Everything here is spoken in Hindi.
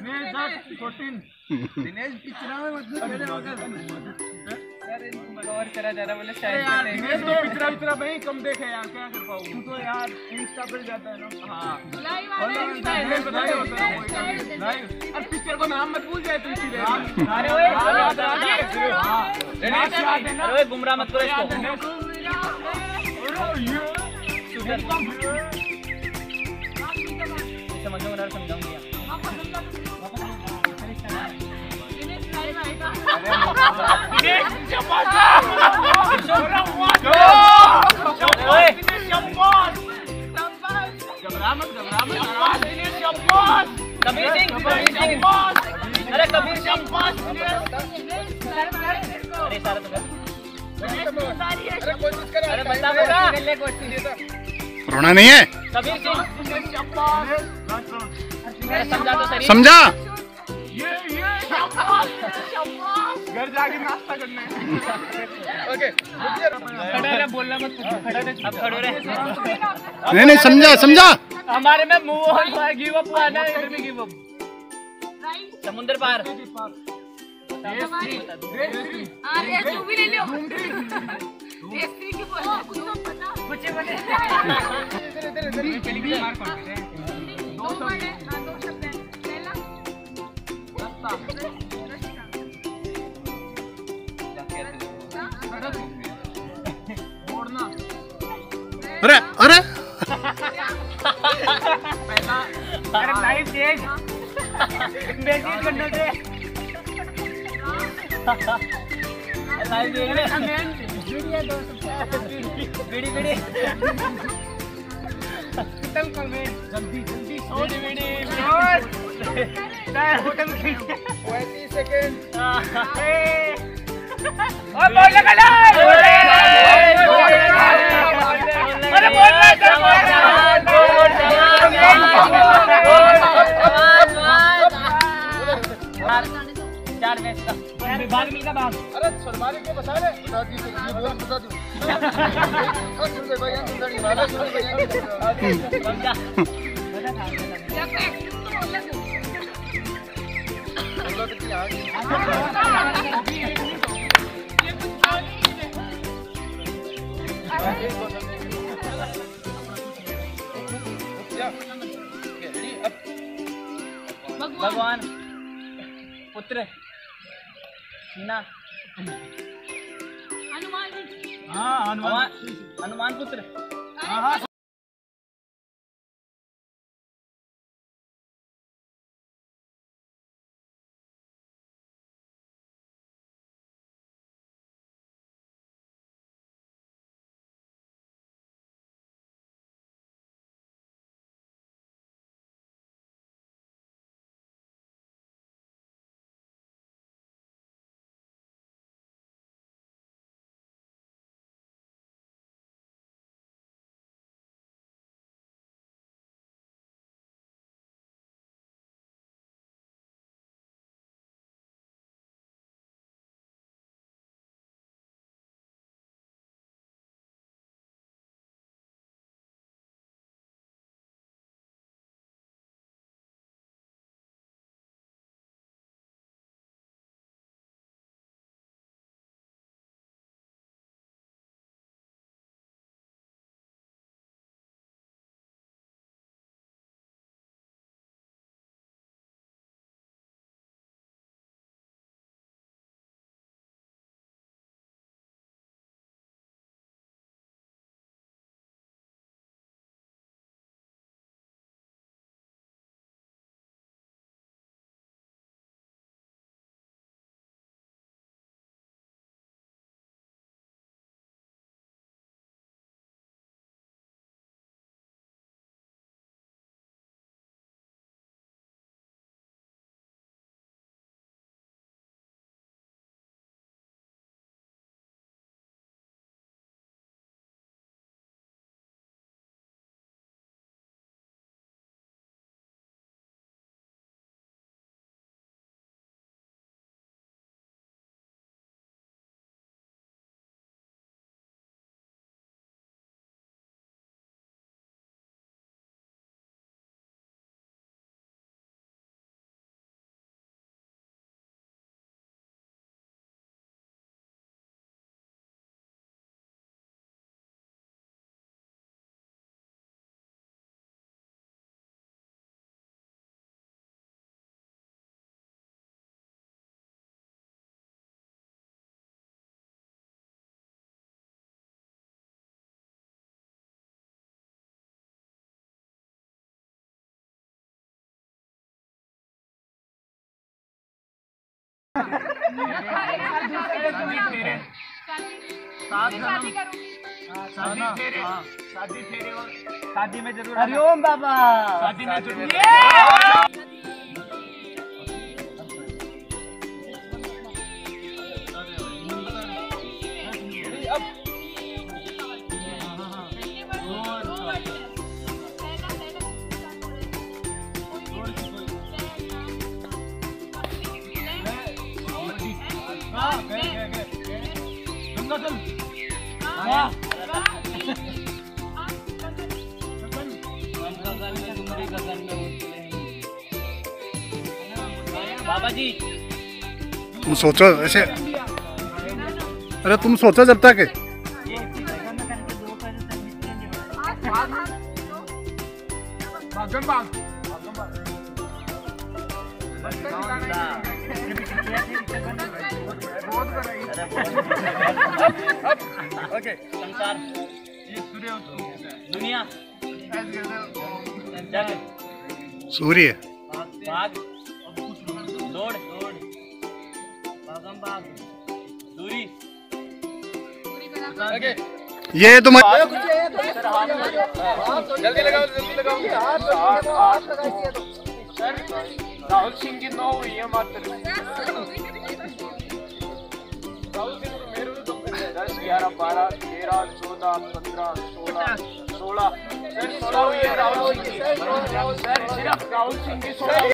दिनेश पिक्चर में और करा जा रहा बोले शायद दिनेश तो पिक्चर भाई कम देखे यार, क्या कर पाऊँ तू तो यार इंस्टा पर जाता है ना। हाँ और पिक्चर को नाम मत भूल जाए तू इसीलिए। अरे गुमराह मत करो इसको। समझूंगा समझाऊंगी। कबीर सिंह, अरे कबीर सिंह, अरे सारा तो अरे बता रोना नहीं है। कबीर सिंह समझा तो सही। समझा। घर जाके नाश्ता करना है। ओके खड़ा रहे, बोलना मत, खड़ा रहे, अब खड़े रहे। नहीं समझा समझा। हमारे में मूव ऑन हुआ, गिव अप हुआ ना, इधर भी गिव अप। समुद्र पार। भी ले लो। की बोल कुछ तो पता कुछ बने। दो वर्ड है, हां दो शब्द है। पहला अरे अरे पहला अरे लाइव चेंज मैसेज करने दे। लाइव देख ले वीडियो दो वीडियो वीडियो कितन कमेंट जल्दी जल्दी वीडियो होटल 20 सेकंड। और बोल लगा ले। अरे बोल चार मैच का भाग मिल का भाग। अरे सलमान को बता दे, बता दी ये बोल बता दूं। सुन ले भाई, सुन ले वाला सुन ले भाई। समझा या पे एक्टिव तो बोल दो। बोलो तो क्या भगवान पुत्र ना हनुमान। हाँ हनुमान पुत्र। हाँ शादी फेरे और शादी में जरूर हरिओम बाबा शादी में जरूर बाबा जी तुम सोचो ऐसे। अरे तुम सोचो जब तक। ओके संसार दुनिया सूर्य बाग दौड़ भागम भाग दूरी ओके ये तुम्हारा जल्दी लगाओ राहुल सिंह की 9 हुई है मात्र। राहुल सिंह को मेरे तो 10 11 12 13 14 15 16 16 हुई है राहुल सिंह की। सर सिर्फ राहुल सिंह की 16